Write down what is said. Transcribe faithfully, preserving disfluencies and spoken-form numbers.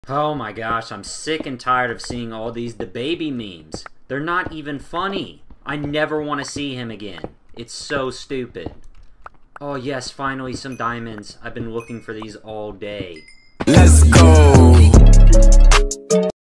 Oh my gosh, I'm sick and tired of seeing all these dababy memes. They're not even funny. I never want to see him again. It's so stupid. Oh yes, finally some diamonds. I've been looking for these all day. Let's go.